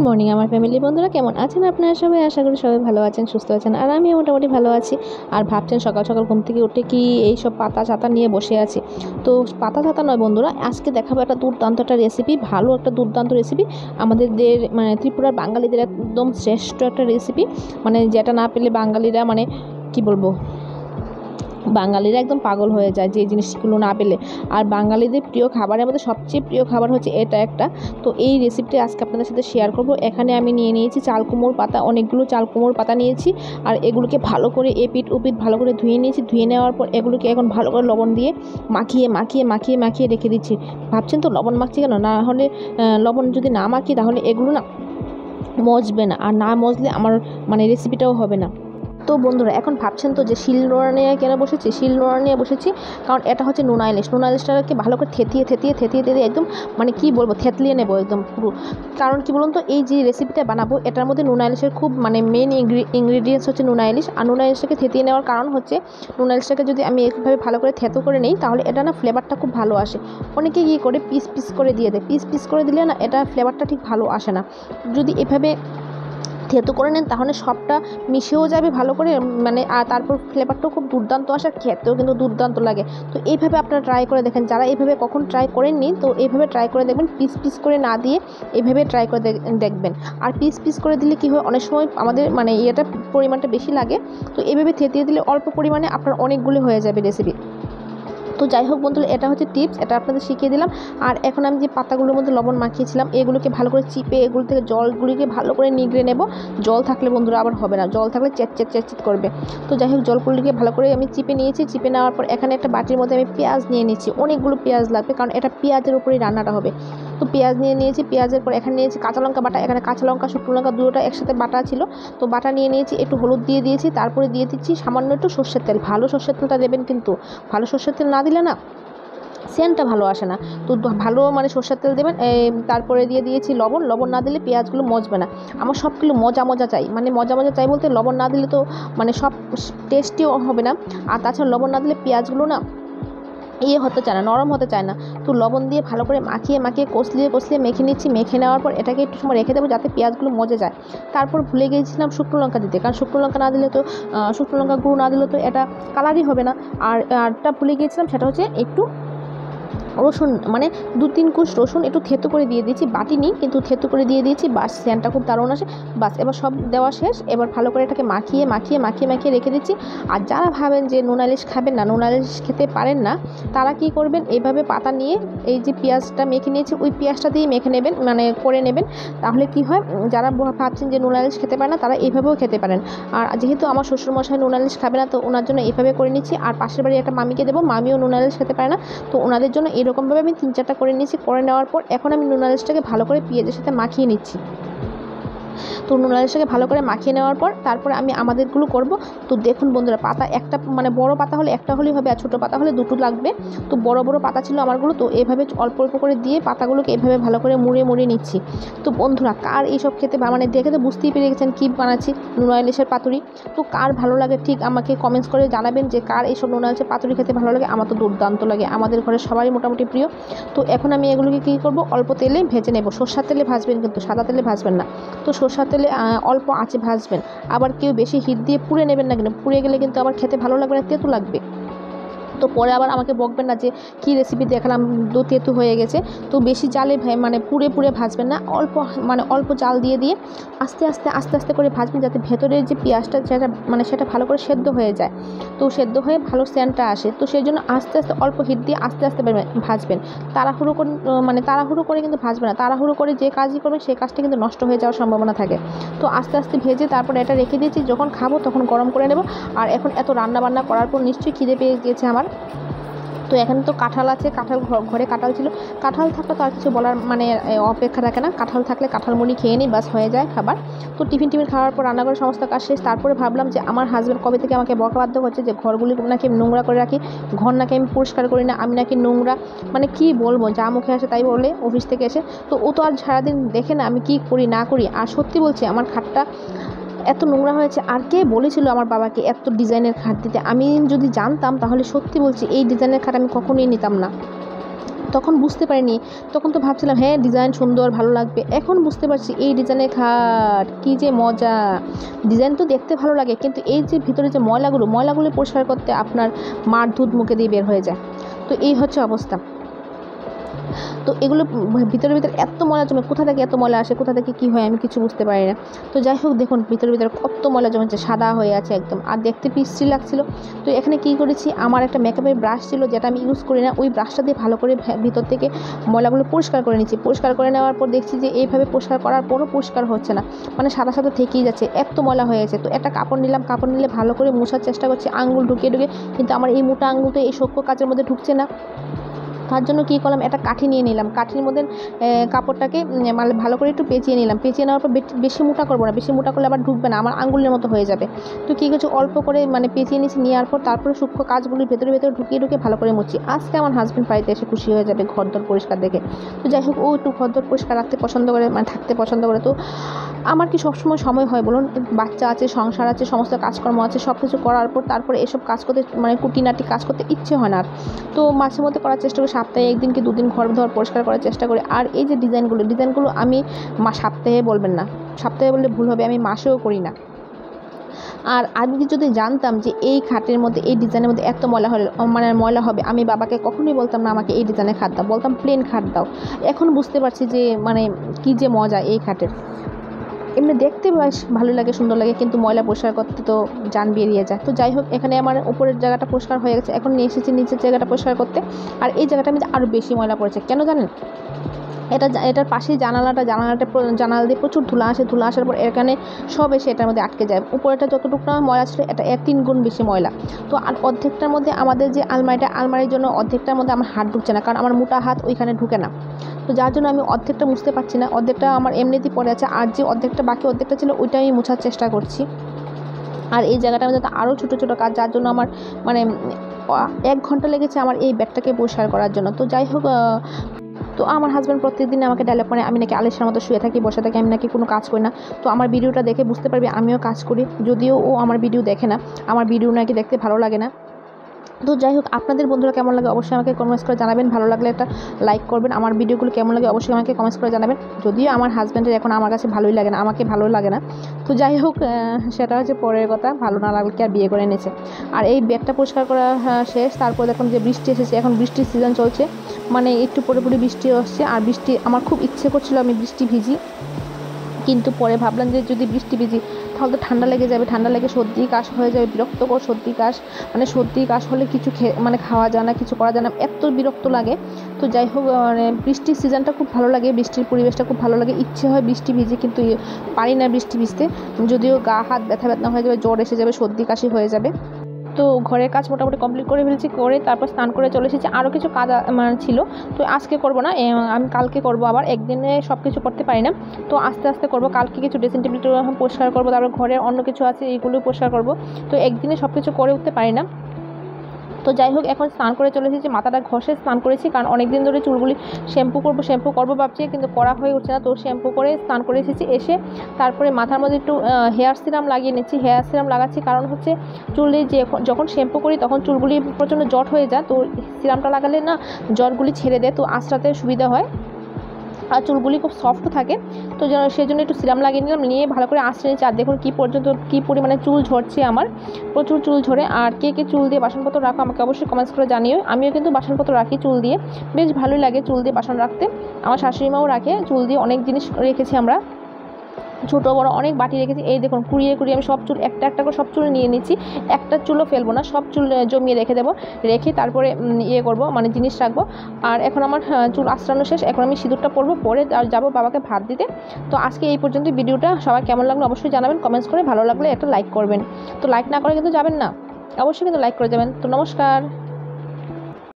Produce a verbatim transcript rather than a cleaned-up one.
Morning আমার family বন্ধুরা, কেমন আছেন আপনারা সবাই? আশা করি সবাই ভালো আছেন, সুস্থ আছেন। আর আমি মোটামুটি ভালো আছি। আর ভাবছেন সকাল সকাল ঘুম থেকে উঠে কি এই সব পাতা চাতা নিয়ে বসে আছি। তো পাতা চাতা নয় বন্ধুরা, আজকে দেখাবো একটা দুর্দান্ত একটা রেসিপি, ভালো একটা দুর্দান্ত রেসিপি, আমাদের মানে ত্রিপুরার বাঙালিদের একদম শ্রেষ্ঠ একটা রেসিপি, মানে যেটা না পেলে বাঙালিরা মানে কি বলবো, বাঙালিরা একদম পাগল হয়ে যায় যে জিনিসগুলো না পেলে। আর বাঙালিদের প্রিয় খাবারের মধ্যে সবচেয়ে প্রিয় খাবার হচ্ছে এটা একটা। তো এই রেসিপিটি আজকে আপনাদের সাথে শেয়ার করব। এখানে আমি নিয়ে নিয়েছি চাল কুমড়োর পাতা, অনেকগুলো চাল কুমড়োর পাতা নিয়েছি। আর এগুলোকে ভালো করে এপিট উপিট ভালো করে ধুয়ে নিয়েছি। ধুয়ে নেওয়ার পর এগুলোকে এখন ভালো করে লবণ দিয়ে মাখিয়ে মাখিয়ে মাখিয়ে মাখিয়ে রেখে দিচ্ছি। ভাবছেন তো লবণ মাখছি কেন? না হলে লবণ যদি না মাখি তাহলে এগুলো না মজবে না, আর না মজলে আমার মানে রেসিপিটাও হবে না। তো বন্ধুরা, এখন ভাবছেন তো যে শিল নোড়া নিয়ে কেন বসেছি? শিল নোড়া নিয়ে বসেছি কারণ এটা হচ্ছে নোনা ইলিশ। নোনা ইলিশটাকে ভালো করে থেতিয়ে থেতিয়ে থেতিয়ে থেতিয়ে একদম মানে কি বলবো, থেতলিয়ে নেবো একদম পুরো। কারণ কি বলুন তো, এই যে রেসিপিটা বানাবো এটার মধ্যে নোনা ইলিশের খুব মানে মেন ইনগ্রিডিয়েন্টস হচ্ছে নোনা ইলিশ। আর নোনা ইলিশটাকে থেতিয়ে নেওয়ার কারণ হচ্ছে, নোনা ইলিশটাকে যদি আমি এইভাবে ভালো করে থেতো করে নিই তাহলে এটা না ফ্লেভারটা খুব ভালো আসে। অনেকে কী করে পিস পিস করে দিয়ে দেয়, পিস পিস করে দিলে না এটা ফ্লেভারটা ঠিক ভালো আসে না। যদি এভাবে থেতো করে নেন তাহলে সবটা মিশেও যাবে ভালো করে, মানে আর তারপর ফ্লেভারটাও খুব দুর্দান্ত আসে, খেতেও কিন্তু দুর্দান্ত লাগে। তো এইভাবে আপনারা ট্রাই করে দেখেন, যারা এইভাবে কখন ট্রাই করেননি তো এইভাবে ট্রাই করে দেখবেন। পিস পিস করে না দিয়ে এইভাবে ট্রাই করে দেখবেন। আর পিস পিস করে দিলে কী হয়, অনেক সময় আমাদের মানে ইয়েটা পরিমাণটা বেশি লাগে। তো এইভাবে থেতিয়ে দিলে অল্প পরিমাণে আপনার অনেকগুলো হয়ে যাবে রেসিপি। তো যাই হোক বন্ধুরা, এটা হচ্ছে টিপস, এটা আপনাদের শিখিয়ে দিলাম। আর এখন আমি যে পাতাগুলোর মধ্যে লবণ মাখিয়েছিলাম এগুলোকে ভালো করে চিপে এগুলো থেকে জলগুলিকে ভালো করে নিগড়ে নেব। জল থাকলে বন্ধুরা আবার হবে না, জল থাকলে চেট চেট চেট চেট করবে। তো যাই হোক, জলগুলিকে ভালো করে আমি চিপে নিয়েছি। চিপে নেওয়ার পর এখানে একটা বাটির মধ্যে আমি পেঁয়াজ নিয়ে নিচ্ছি। অনেকগুলো পেঁয়াজ লাগবে কারণ এটা পেঁয়াজের উপরেই রান্নাটা হবে। তো পেঁয়াজ নিয়ে নিয়েছি। পেঁয়াজের পর এখানে নিয়েছি কাঁচা লঙ্কা বাটা। এখানে কাঁচা লঙ্কা শুকনো লঙ্কা দুটোটা একসাথে বাটা ছিল, তো বাটা নিয়ে নিয়েছি। একটু হলুদ দিয়ে দিয়েছি, তারপরে দিয়ে দিচ্ছি সামান্য একটু সর্ষের তেল। ভালো সর্ষের তেলটা দেবেন, কিন্তু ভালো সর্ষের তেল না দিলে না সেন্টটা ভালো আসে না। তো ভালো মানে সর্ষের তেল দেবেন। তারপরে দিয়ে দিয়েছি লবণ। লবণ না দিলে পেঁয়াজগুলো মজবে না। আমার সবগুলো মজা মজা চাই, মানে মজা মজা চাই বলতে লবণ না দিলে তো মানে সব টেস্টিও হবে না। আর তাছাড়া লবণ না দিলে পেঁয়াজগুলো না ইয়ে হতে চায় না, নরম হতে চায় না। তো লবণ দিয়ে ভালো করে মাখিয়ে মাখিয়ে কষলিয়ে কষলিয়ে মেখে নিচ্ছি। মেখে নেওয়ার পর এটাকে একটু সময় রেখে দেবো যাতে পেঁয়াজগুলো মজে যায়। তারপর ভুলে গিয়েছিলাম শুকনো লঙ্কা দিতে, কারণ শুকনো লঙ্কা না দিলে তো শুকনো লঙ্কা গুঁড়ো না দিলে তো এটা কালারই হবে না। আর আরটা ভুলে গিয়েছিলাম, সেটা হচ্ছে একটু রসুন, মানে দু তিন কুচ রসুন একটু থেতো করে দিয়ে দিয়েছি। বাটি নিই কিন্তু থেতো করে দিয়ে দিয়েছি। বাস স্যানটা খুব দারুণ আসে। বাস এবার সব দেওয়া শেষ। এবার ভালো করে এটাকে মাখিয়ে মাখিয়ে মাখিয়ে মাখিয়ে রেখে দিচ্ছি। আর যারা ভাবেন যে নোনা ইলিশ খাবেন না, নোনা ইলিশ খেতে পারেন না, তারা কী করবেন, এইভাবে পাতা নিয়ে এই যে পেঁয়াজটা মেখে নিয়েছি ওই পেঁয়াজটা দিয়ে মেখে নেবেন, মানে করে নেবেন। তাহলে কি হয়, যারা ভাবছেন যে নোনা ইলিশ খেতে পারে না তারা এইভাবেও খেতে পারেন। আর যেহেতু আমার শ্বশুরমশাই নোনা ইলিশ খাবে না, তো ওনার জন্য এইভাবে করে নিচ্ছি। আর পাশের বাড়ি একটা মামিকে দেবো, মামিও নোনা ইলিশ খেতে পারে না, তো ওনাদের জন্য এরকমভাবে আমি তিন চারটা করে নিয়েছি। করে নেওয়ার পর এখন আমি নোনা ইলিশটাকে ভালো করে পেঁয়াজের সাথে মাখিয়ে নিচ্ছি। তো নোনা ইলিশটাকে ভালো করে মাখিয়ে নেওয়ার পর তারপরে আমি আমাদেরগুলো করব। তো দেখুন বন্ধুরা, পাতা একটা মানে বড় পাতা হলে একটা হলেই হবে, আর ছোটো পাতা হলে দুটো লাগবে। তো বড় বড় পাতা ছিল আমারগুলো, তো এভাবে অল্প অল্প করে দিয়ে পাতাগুলোকে এভাবে ভালো করে মুড়িয়ে মুড়িয়ে নিচ্ছি। তো বন্ধুরা, কার এইসব খেতে মানে দেখে তো বুঝতেই পেরে গেছেন কী বানাচ্ছি, নোনা ইলিশের পাতুরি। তো কার ভালো লাগে ঠিক আমাকে কমেন্টস করে জানাবেন যে কার এইসব নোনা ইলিশের পাতুরি খেতে ভালো লাগে। আমার তো দুর্দান্ত লাগে, আমাদের ঘরে সবারই মোটামুটি প্রিয়। তো এখন আমি এগুলোকে কী করব, অল্প তেলে ভেজে নেব। সরষের তেলে ভাজবেন, কিন্তু সাদা তেলে ভাজবেন না। তো সরষের তেলে অল্প আঁচে ভাজবেন। আবার কেউ বেশি হিট দিয়ে পুড়ে নেবেন না, কিন্তু পুড়ে গেলে কিন্তু আবার খেতে ভালো লাগবে না, তেতো লাগবে। তো পরে আবার আমাকে বকবেন না যে কী রেসিপি দেখালাম দু তেতু হয়ে গেছে। তো বেশি জালে মানে পুড়ে পুড়ে ভাজবেন না, অল্প মানে অল্প জাল দিয়ে দিয়ে আস্তে আস্তে আস্তে আস্তে করে ভাজবেন, যাতে ভেতরের যে পেঁয়াজটা যেটা মানে সেটা ভালো করে সেদ্ধ হয়ে যায়। তো সেদ্ধ হয়ে ভালো সেন্টটা আসে। তো সেই জন্য আস্তে আস্তে অল্প হিট দিয়ে আস্তে আস্তে ভাজবেন। তাড়াহুড়ো করে মানে তাড়াহুড়ো করে কিন্তু ভাজবেন না। তাড়াহুড়ো করে যে কাজই করবেন সেই কাজটা কিন্তু নষ্ট হয়ে যাওয়ার সম্ভাবনা থাকে। তো আস্তে আস্তে ভেজে তারপরে এটা রেখে দিয়েছি, যখন খাবো তখন গরম করে নেব। আর এখন এত রান্না বান্না করার পর নিশ্চয়ই খিদে পেয়ে গিয়েছে আমার। তো এখানে তো কাঁঠাল আছে, কাঁঠাল ঘরে কাঁঠাল ছিল। কাঁঠাল থাকলে তো আর কিছু বলার মানে অপেক্ষা থাকে না। কাঁঠাল থাকলে কাঁঠাল মুড়ি খেয়ে নিই, বাস হয়ে যায় খাবার। তো টিফিন টিফিন খাওয়ার পর রান্নাঘরের সমস্ত কাজ শেষ। তারপরে ভাবলাম যে আমার হাজব্যান্ড কবে থেকে আমাকে বকাবাধ্য করছে যে ঘরগুলি নাকি নোংরা করে রাখি, ঘর নাকি আমি পরিষ্কার করি না, আমি নাকি নোংরা, মানে কি বলবো, যা মুখে আসে তাই বলে অফিস থেকে এসে। তো ও তো আর সারাদিন দেখে না আমি কি করি না করি। আর সত্যি বলছি, আমার খাটটা এত নোংরা হয়েছে। আর কে বলেছিল আমার বাবাকে এত ডিজাইনের খাট দিতে? আমি যদি জানতাম তাহলে সত্যি বলছি এই ডিজাইনের খাট আমি কখনোই নিতাম না। তখন বুঝতে পারিনি, তখন তো ভাবছিলাম হ্যাঁ ডিজাইন সুন্দর ভালো লাগবে। এখন বুঝতে পারছি এই ডিজাইনের খাট কী যে মজা। ডিজাইন তো দেখতে ভালো লাগে, কিন্তু এই যে ভিতরে যে ময়লাগুলো ময়লাগুলো পরিষ্কার করতে আপনার মার দুধ মুখে দিয়ে বের হয়ে যায়। তো এই হচ্ছে অবস্থা। তো এগুলো ভিতরে ভিতরে এত ময়লা জমে, কোথা থেকে এত ময়লা আসে, কোথা থেকে কী হয় আমি কিছু বুঝতে পারি না। তো যাই হোক দেখুন ভিতরে ভিতরে কত ময়লা জমেছে, সাদা হয়ে আছে একদম, আর দেখতে বিশ্রী লাগছিল। তো এখানে কী করেছি, আমার একটা মেকআপের ব্রাশ ছিল যেটা আমি ইউজ করি না, ওই ব্রাশটা দিয়ে ভালো করে ভিতর থেকে ময়লাগুলো পরিষ্কার করে নিচ্ছি। পরিষ্কার করে নেওয়ার পর দেখছি যে এইভাবে পরিষ্কার করার পরও পরিষ্কার হচ্ছে না, মানে সাদা সাদা থেকেই যাচ্ছে, এত ময়লা হয়ে গেছে। তো একটা কাপড় নিলাম, কাপড় নিলে ভালো করে মোছার চেষ্টা করছি আঙুল ঢুকিয়ে ঢুকে, কিন্তু আমার এই মোটা আঙুল তো এই সূক্ষ্ম কাচের মধ্যে ঢুকছে না। তার জন্য কী করলাম, একটা কাঠি নিয়ে নিলাম, কাঠির মধ্যে কাপড়টাকে মানে ভালো করে একটু পেঁচিয়ে নিলাম। পেঁচিয়ে নেওয়ার পর বেশি মোটা করবো না, বেশি মোটা করলে আবার ঢুকবে না, আমার আঙুলের মতো হয়ে যাবে। তো কী করছি, অল্প করে মানে পেঁচিয়ে নিয়েছি, নেওয়ার পর তারপরে সূক্ষ্ম কাজগুলির ভেতরে ভেতরে ঢুকিয়ে ঢুকিয়ে ভালো করে মুছি। আজকে আমার হাজব্যান্ড বাড়িতে এসে খুশি হয়ে যাবে ঘরদোর পরিষ্কার দেখে। তো যাই হোক, ও একটু ঘরদোর পরিষ্কার রাখতে পছন্দ করে, মানে থাকতে পছন্দ করে। তো আমার কি সবসময় সময় হয় বলুন, বাচ্চা আছে, সংসার আছে, সমস্ত কাজকর্ম আছে, সব কিছু করার পর তারপরে এসব কাজ করতে মানে কুটিনাটি কাজ করতে ইচ্ছে হয় না। তো মাঝে মধ্যে করার চেষ্টা করি, সপ্তাহে একদিন কি দুদিন ঘর ধর পরিষ্কার করার চেষ্টা করি। আর এই যে ডিজাইনগুলো ডিজাইনগুলো আমি মা সপ্তাহে বলবেন না, সপ্তাহে বললে ভুল হবে, আমি মাসেও করি না। আর আমি যদি জানতাম যে এই খাটের মধ্যে এই ডিজাইনের মধ্যে এত ময়লা হলে মানে ময়লা হবে, আমি বাবাকে কখনোই বলতাম না আমাকে এই ডিজাইনের খাট দাও, বলতাম প্লেন খাট দাও। এখন বুঝতে পারছি যে মানে কী যে মজা এই খাটের। এমনি দেখতে বেশ ভালো লাগে, সুন্দর লাগে, কিন্তু ময়লা পরিষ্কার করতে তো জান বেরিয়ে যায়। তো যাই হোক, এখানে আমার উপরের জায়গাটা পরিষ্কার হয়ে গেছে, এখন নিয়ে এসেছি নিচের জায়গাটা পরিষ্কার করতে। আর এই জায়গাটা আমি আরও বেশি ময়লা পড়েছে, কেন জানেন? এটা এটার পাশেই জানালাটা জানালাটা জানালা দিয়ে প্রচুর ধুলা আসে, ধুলা আসার পর এখানে সব এসে এটার মধ্যে আটকে যায়। উপরেটা যতটুকু না ময়লা ছিল, এটা এক তিন গুণ বেশি ময়লা। তো আর অর্ধেকটার মধ্যে আমাদের যে আলমারিটা, আলমারির জন্য অর্ধেকটার মধ্যে আমার হাত ঢুকছে না, কারণ আমার মোটা হাত ওইখানে ঢুকে না। তো যার জন্য আমি অর্ধেকটা মুছতে পারছি না, অর্ধেকটা আমার এমনিতেই পড়ে আছে, আর যে অর্ধেকটা বাকি অর্ধেকটা ছিল ওইটা আমি মোছার চেষ্টা করছি। আর এই জায়গাটার মধ্যে তো আরও ছোটো ছোটো কাজ, যার জন্য আমার মানে এক ঘন্টা লেগেছে আমার এই ব্যাগটাকে পরিষ্কার করার জন্য। তো যাই হোক, তো আমার হাজব্যান্ড প্রত্যেকদিন আমাকে ডায়লগ মানে আমি নাকি আলিশার মতো শুয়ে থাকি, বসে থাকি, আমি নাকি কোনো কাজ করি না। তো আমার ভিডিওটা দেখে বুঝতে পারবি আমিও কাজ করি, যদিও ও আমার ভিডিও দেখে না, আমার ভিডিও নাকি দেখতে ভালো লাগে না। তো যাই হোক, আপনাদের বন্ধুরা কেমন লাগে অবশ্যই আমাকে কমেন্টস করে জানাবেন, ভালো লাগলে একটা লাইক করবেন। আমার ভিডিওগুলো কেমন লাগে অবশ্যই আমাকে কমেন্টস করে জানাবেন, যদিও আমার হাজব্যান্ডের এখন আমার কাছে ভালোই লাগে না, আমাকে ভালো লাগে না। তো যাই হোক, সেটা হচ্ছে পরের কথা, ভালো না লাগলে কি আর বিয়ে করে এনেছে। আর এই ব্যাগটা পরিষ্কার করা শেষ, তারপর দেখুন যে বৃষ্টি এসেছে, এখন বৃষ্টির সিজন চলছে, মানে একটু পরে পরে বৃষ্টি আসছে। আর বৃষ্টি আমার খুব ইচ্ছে করছিল আমি বৃষ্টি ভিজি, কিন্তু পরে ভাবলাম যে যদি বৃষ্টি ভিজি তাহলে তো ঠান্ডা লেগে যাবে, ঠান্ডা লেগে সর্দি কাশ হয়ে যাবে, বিরক্তকর সর্দি কাশ, মানে সর্দি কাশ হলে কিছু খেয়ে মানে খাওয়া যায় না, কিছু করা যায় না, এত বিরক্ত লাগে। তো যাই হোক, মানে বৃষ্টির সিজনটা খুব ভালো লাগে, বৃষ্টির পরিবেশটা খুব ভালো লাগে, ইচ্ছে হয় বৃষ্টি ভিজে, কিন্তু পারি না বৃষ্টি ভিজতে, যদিও গা হাত ব্যথা ব্যথা হয়ে যাবে, জ্বর এসে যাবে, সর্দি কাশি হয়ে যাবে। তো ঘরের কাজ মোটামুটি কমপ্লিট করে ফেলেছি, করে তারপর স্নান করে চলে এসেছি। আরও কিছু কাজ মানে ছিল, তো আজকে করব না, আমি কালকে করব, আবার একদিনে সব কিছু করতে পারি না, তো আস্তে আস্তে করব। কালকে কিছু ড্রেসিং টেবিলটা পরিষ্কার করবো, তারপর ঘরের অন্য কিছু আছে এইগুলো পরিষ্কার করব, তো একদিনে সব কিছু করে উঠতে পারি না। তো যাই হোক, এখন স্নান করে চলে এসেছি, মাথাটা ঘষে স্নান করেছি, কারণ অনেক দিন ধরে চুলগুলি শ্যাম্পু করবো শ্যাম্পু করবো ভাবছি, কিন্তু করা হয়ে উঠছে না। তো শ্যাম্পু করে স্নান করে এসেছি, এসে তারপরে মাথার মধ্যে একটু হেয়ার সিরাম লাগিয়ে নিচ্ছি। হেয়ার সিরাম লাগাচ্ছি কারণ হচ্ছে চুলে যে যখন শ্যাম্পু করি তখন চুলগুলি প্রচণ্ড জট হয়ে যায়, তো সিরামটা লাগালে না জটগুলি ছেড়ে দেয়, তো আঁচড়াতে সুবিধা হয়, আর চুলগুলি খুব সফট থাকে। তো সেই জন্য একটু সিরাম লাগিয়ে নিলাম, নিয়ে ভালো করে আঁচড়ে নিচ্ছি। আর দেখুন কী পর্যন্ত কী পরিমাণে চুল ঝরছে, আমার প্রচুর চুল ঝরে। আর কে কে চুল দিয়ে বাসনপত্র রাখো আমাকে অবশ্যই কমেন্টস করে জানিও। আমিও কিন্তু বাসনপত্র রাখি চুল দিয়ে, বেশ ভালোই লাগে চুল দিয়ে বাসন রাখতে। আমার শাশুড়ি মাও রাখে, চুল দিয়ে অনেক জিনিস রেখেছি আমরা, ছোটো বড়ো অনেক বাটি রেখেছি। এই দেখুন কুড়িয়ে কুড়িয়ে আমি সব চুল একটা একটা করে সব চুল নিয়ে নিচ্ছি, একটা চুলও ফেলবো না, সব চুল জমিয়ে রেখে দেবো, রেখে তারপরে ইয়ে করবো মানে জিনিস রাখবো। আর এখন আমার চুল আঁচড়ানো শেষ, এখন আমি সিঁদুরটা পরবো, পরে আর যাবো বাবাকে ভাত দিতে। তো আজকে এই পর্যন্ত ভিডিওটা, সবাই কেমন লাগলো অবশ্যই জানাবেন কমেন্টস করে, ভালো লাগলে একটা লাইক করবেন। তো লাইক না করে কিন্তু যাবেন না, অবশ্যই কিন্তু লাইক করে যাবেন। তো নমস্কার।